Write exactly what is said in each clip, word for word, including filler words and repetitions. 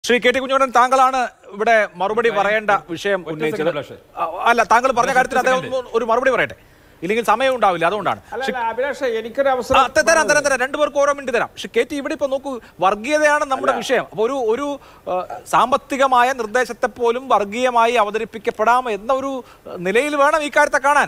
Shri K T Kunhodan, താങ്കളാണ് ഇവിടെ മറുപടി പറയേണ്ട വിഷയം ഉന്നയിച്ചത്. അല്ല, താങ്കൾ പറഞ്ഞ കാര്യത്തിൽ അദ്ദേഹം ഒരു മറുപടി പറയട്ടെ, ഇല്ലെങ്കിൽ സമയം ഉണ്ടാവില്ല, അതുകൊണ്ടാണ്. തരാം തരാം തരാം രണ്ടുപേർക്ക് ഓരോ മിനിറ്റ് തരാം. പക്ഷെ കെ ടി, ഇവിടെ ഇപ്പൊ നോക്കൂ, വർഗീയതയാണ് നമ്മുടെ വിഷയം. അപ്പൊ ഒരു ഒരു സാമ്പത്തികമായ നിർദ്ദേശത്തെ പോലും വർഗീയമായി അവതരിപ്പിക്കപ്പെടാം എന്ന ഒരു നിലയിൽ വേണം ഈ കാര്യത്തെ കാണാൻ.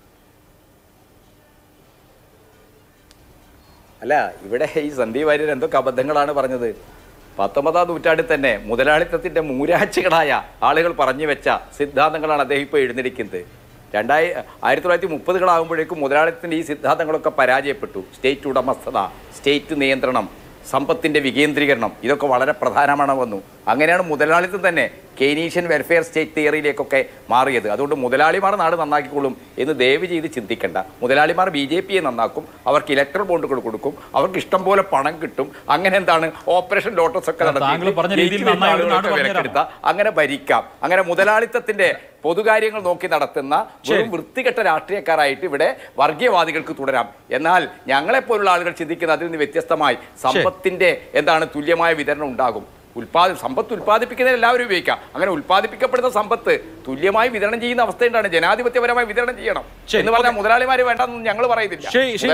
അല്ല, ഇവിടെ ഈ സന്ദീപ് വാര്യർ എന്തൊക്കെ അബദ്ധങ്ങളാണ് പറഞ്ഞത്. പത്തൊമ്പതാം നൂറ്റാണ്ടിൽ തന്നെ മുതലാളിത്തത്തിന്റെ മൂരാഴ്ചകളായ ആളുകൾ പറഞ്ഞു വെച്ച സിദ്ധാന്തങ്ങളാണ് അദ്ദേഹം ഇപ്പോൾ എഴുന്നേൽക്കുന്നത്. രണ്ടായി ആയിരത്തി തൊള്ളായിരത്തി മുപ്പതുകളാകുമ്പോഴേക്കും മുതലാളിത്തത്തിന്റെ ഈ സിദ്ധാന്തങ്ങളൊക്കെ പരാജയപ്പെട്ടു. സ്റ്റേറ്റ് ഉടമസ്ഥത, സ്റ്റേറ്റ് നിയന്ത്രണം, സമ്പത്തിന്റെ വികേന്ദ്രീകരണം, ഇതൊക്കെ വളരെ പ്രധാനമാണ് വന്നു. അങ്ങനെയാണ് മുതലാളിത്തം തന്നെ കെയ്നീഷ്യൻ വെൽഫെയർ സ്റ്റേറ്റ് തിയറിയിലേക്കൊക്കെ മാറിയത്. അതുകൊണ്ട് മുതലാളിമാർ നാട് നന്നാക്കിക്കൊള്ളും എന്ന് ദയവ് ചെയ്ത് ചിന്തിക്കേണ്ട. മുതലാളിമാർ ബി ജെ പിയെ നന്നാക്കും, അവർക്ക് ഇലക്ട്രൽ ബോണ്ടുകൾ കൊടുക്കും, അവർക്ക് ഇഷ്ടം പോലെ പണം കിട്ടും. അങ്ങനെ എന്താണ് ഓപ്പറേഷൻ ലോട്ടസ് ഒക്കെ നടത്തി അങ്ങനെ ഭരിക്കാം. അങ്ങനെ മുതലാളിത്തത്തിന്റെ പൊതുകാര്യങ്ങൾ നോക്കി നടത്തുന്ന വെറും വൃത്തികെട്ട രാഷ്ട്രീയക്കാരായിട്ട് ഇവിടെ വർഗീയവാദികൾക്ക് തുടരാം. എന്നാൽ ഞങ്ങളെപ്പോലുള്ള ആളുകൾ ചിന്തിക്കുന്ന അതിൽ നിന്ന് വ്യത്യസ്തമായി സമ്പത്തിന്റെ എന്താണ് തുല്യമായ വിതരണം ഉണ്ടാകും. ഉൽപാദി സമ്പത്ത് ഉൽപ്പാദിപ്പിക്കുന്നതിന് എല്ലാവരും ഉപയോഗിക്കാം. അങ്ങനെ ഉൽപ്പാദിപ്പിക്കപ്പെടുന്ന സമ്പത്ത് തുല്യമായി വിതരണം ചെയ്യുന്ന അവസ്ഥയുണ്ടാണ്. ജനാധിപത്യപരമായി വിതരണം ചെയ്യണം എന്ന് പറഞ്ഞാൽ മുതലാളിമാര് വേണ്ടെന്ന് ഞങ്ങൾ പറയുന്നില്ല.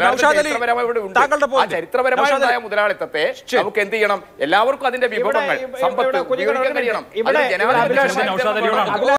ചരിത്രപരമായി ഉണ്ടായ മുതലാളിത്തത്തെ നമുക്ക് എന്ത് ചെയ്യണം? എല്ലാവർക്കും അതിന്റെ വിഭവങ്ങൾ, സമ്പത്ത് ഉപയോഗിക്കാൻ കഴിയണം. ജനാധിപത്യ